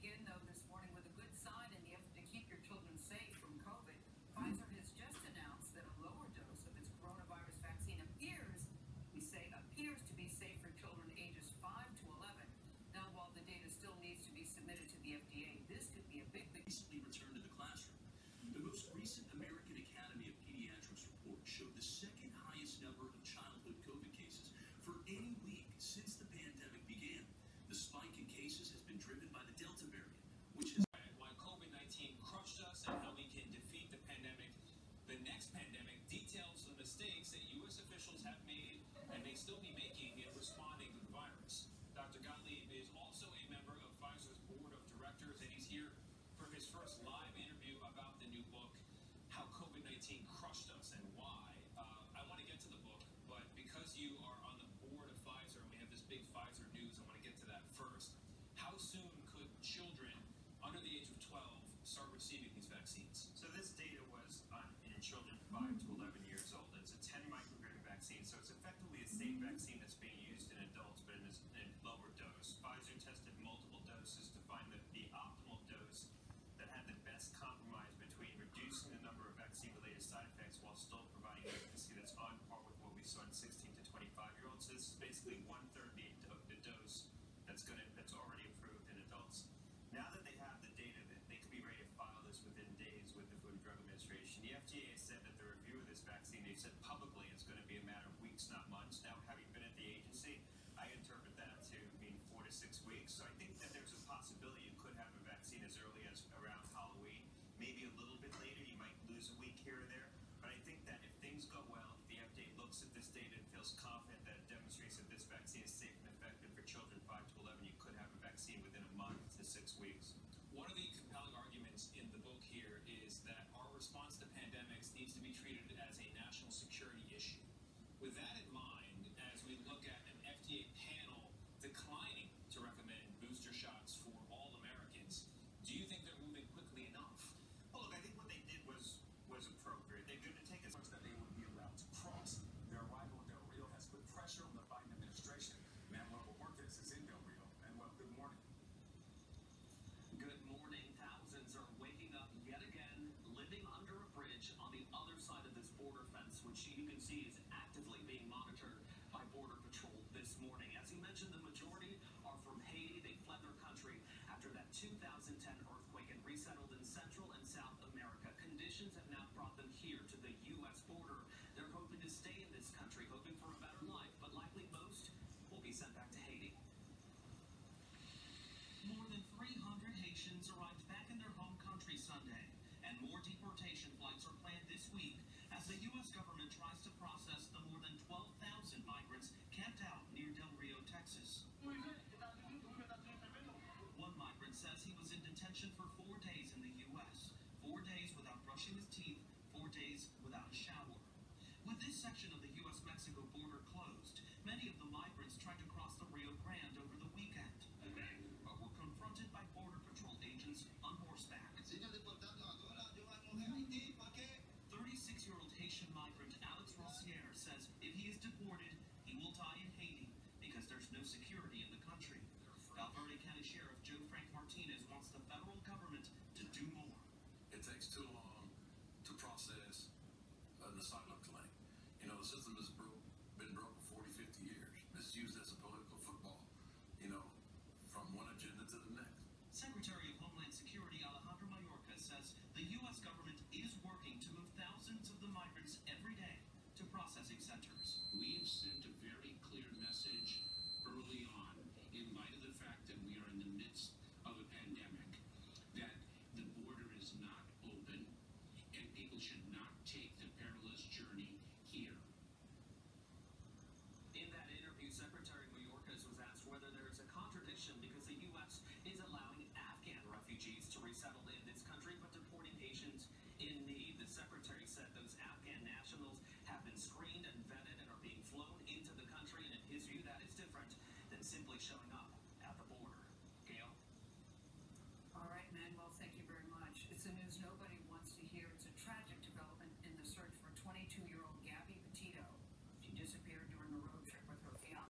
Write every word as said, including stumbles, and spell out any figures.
begin, though, this morning with a good sign in the effort to keep your children safe from COVID. Pfizer has just announced that a lower dose of its coronavirus vaccine appears, we say appears to be safe for children ages five to eleven. Now, while the data still needs to be submitted to the F D A, this could be a big, big... Recently returned to the classroom. The most recent American Academy of Pediatrics report showed the second highest number of childhood COVID cases for any week since the pandemic began. The spike in cases has been driven by the Delta variant, which is why COVID nineteen crushed us and how we can defeat the pandemic. The next pandemic details the mistakes that U S officials have made and may still be making in responding to the virus. Doctor Gottlieb is also a member of Pfizer's board of directors, and he's here for his first live interview about the new book, How COVID nineteen Crushed Us and Why. Uh, I want to get to the book, but because you are on the board of Pfizer and we have this big Pfizer news, I want to get to that first. How soon could children under the age of twelve start receiving these vaccines? So this data was on, in children five to eleven years old. It's a ten microgram vaccine, so it's effectively the same vaccine that's being used in adults, but in a in lower dose. Pfizer tested multiple doses to find the, the optimal dose that had the best compromise between reducing the number of vaccine-related side effects while still providing efficacy that's on par with what we saw in sixteen to twenty-five year olds. So this is basically one-third the, the dose that's going to that's already approved in adults. Now that they have the data, that they could be ready to file this within days with the Food and Drug Administration. The F D A has said that the review of this vaccine, they've said publicly, it's going to be a matter of weeks, not months. Now, having been at the agency, I interpret that to mean four to six weeks. So I think that there's a possibility you could have a vaccine as early as around Halloween. Maybe a little bit later, you might lose a week here or there. But I think that if things go well, if the F D A looks at this data and feels confident that it demonstrates that this vaccine is safe and effective for children five to eleven, you could have a vaccine within a month to six weeks. One of the compelling arguments in the book here is that our response to pandemics needs to be treated as a national security issue. With that in mind, as we look at an F D A panel declining to recommend booster shots for all Americans, do you think they're moving quickly enough? Well, look, I think what they did was was appropriate. They're going to take as much that they would be allowed to cross. Their arrival in Del Rio has put pressure on the Biden administration. Manuel Borges is in Del Rio. Manuel, good morning. Good morning. Thousands are waking up yet again, living under a bridge on the other side of this border fence, which you can see is actively being monitored by Border Patrol this morning. As you mentioned, the majority are from Haiti. They fled their country after that two thousand ten earthquake and resettled in Central and South America. Conditions have now brought them here to the U S border. They're hoping to stay in this country, hoping for a better life, but likely most will be sent back to Haiti. More than three hundred Haitians arrived back in their home country Sunday, and more deportation flights are planned this week as the U S government tries to process the more than twelve thousand migrants camped out near Del Rio, Texas. One migrant says he was in detention for four days in the U S, four days without brushing his teeth, four days without a shower. With this section of the U S Mexico border closed, many of the migrants tried to cross the Rio Grande over the weekend, but were confronted by Border Patrol agents on horseback. thirty-six-year-old Haitian migrant Alex Rossier says if he is deported, he will die in Haiti because there's no security in the country. Valverde County Sheriff Joe Frank Martinez wants the federal government to do more. It takes too long to process an asylum claim. You know, the system has broke, been broke for forty, fifty years. Misused as a political football, you know, from one agenda to the next. Secretary of Homeland Security Alejandro Mayorkas says the U S government is working to move thousands of the migrants every day to processing centers. We have sent a very clear message early on, in light of the fact that we are in the midst of a pandemic, that the border is not open and people should not take the perilous journey here. In that interview, Secretary Mayorkas was asked whether there is a contradiction because the U S is allowing Afghan refugees to resettle in this country, but deporting Haitians in need. The Secretary said those Afghan nationals have been screened and vetted and are being flown into the country, and in his view, that is different than simply showing